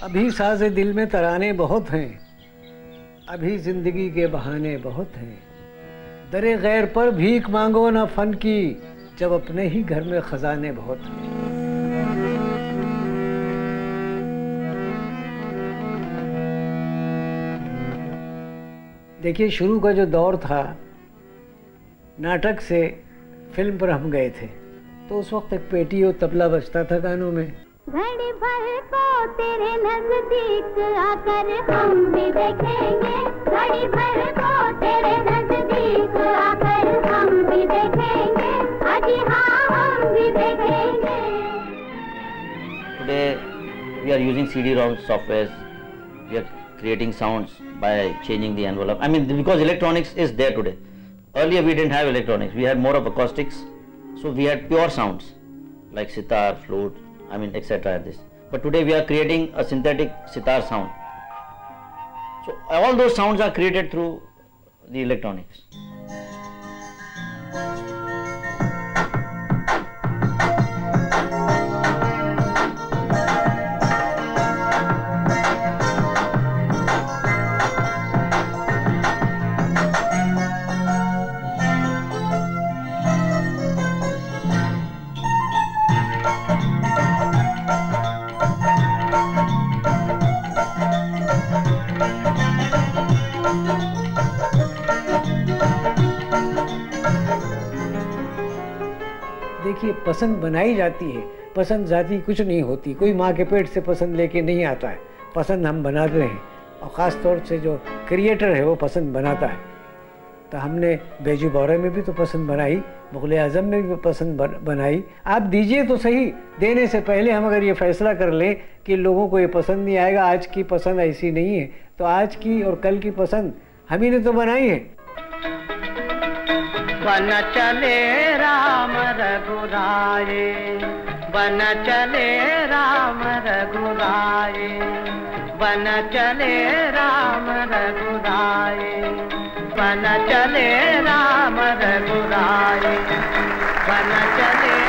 अभी साज़े दिल में तराने बहुत हैं, अभी जिंदगी के बहाने बहुत हैं। दरे गैर पर भीख मांगो ना फन की, जब अपने ही घर में खजाने बहुत हैं। देखिए, शुरू का जो दौर था, नाटक से फिल्म पर हम गए थे, तो उस वक्त एक पेटी और तबला बजता था गानों में। घड़ी भर को तेरे नजदीक आकर हम भी देखेंगे, घड़ी भर को तेरे नजदीक आकर हम भी देखेंगे, अजी हाँ हम भी देखेंगे। Today we are using CD-ROM software. We are creating sounds by changing the envelope. I mean, because electronics is there today. Earlier we didn't have electronics. We had more of acoustics, so we had pure sounds like sitar, flute, I mean, etc. This. But today we are creating a synthetic sitar sound. So all those sounds are created through the electronics. देखिए, पसंद बनाई जाती है, पसंद जाती कुछ नहीं होती। कोई माँ के पेट से पसंद लेके नहीं आता है, पसंद हम बनाते हैं, और ख़ास तौर से जो क्रिएटर है वो पसंद बनाता है। तो हमने बेजू बौरे में भी तो पसंद बनाई, मुग़ल आज़म में भी पसंद बनाई। आप दीजिए तो सही, देने से पहले हम अगर ये फैसला कर लें कि लोगों को ये पसंद नहीं आएगा, आज की पसंद ऐसी नहीं है, तो आज की और कल की पसंद हम ही ने तो बनाई है। बन चले राम रघुराए, बन चले राम रघुराए, बन चले राम रघुराए, बन चले राम रघुराए, बन चले